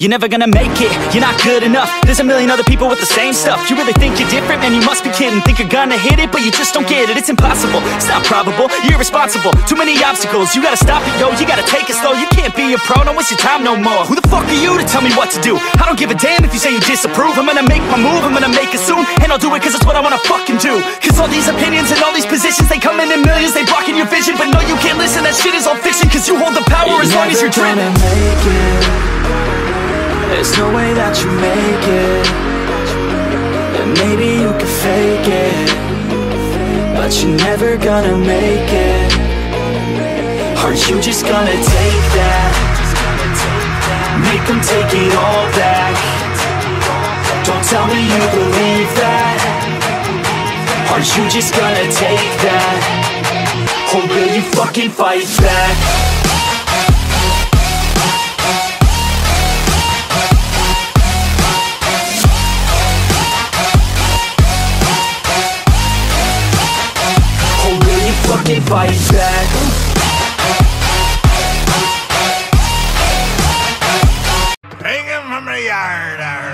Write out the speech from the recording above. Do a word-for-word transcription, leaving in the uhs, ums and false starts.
You're never gonna make it, you're not good enough. There's a million other people with the same stuff. You really think you're different? Man, you must be kidding. Think you're gonna hit it, but you just don't get it. It's impossible, it's not probable, you're irresponsible. Too many obstacles, you gotta stop it, yo. You gotta take it slow, you can't be a pro. Don't waste your time no more. Who the fuck are you to tell me what to do? I don't give a damn if you say you disapprove. I'm gonna make my move, I'm gonna make it soon. And I'll do it cause it's what I wanna fucking do. Cause all these opinions and all these positions, they come in in millions, they blocking your vision. But no, you can't listen, that shit is all fiction. Cause you hold the power you're as long as you're dreaming. Make it. There's no way that you make it. And maybe you can fake it, but you're never gonna make it. Aren't you just gonna take that? Make them take it all back. Don't tell me you believe that. Aren't you just gonna take that? Or will you fucking fight back? Fucking fight back. Take him from the yard.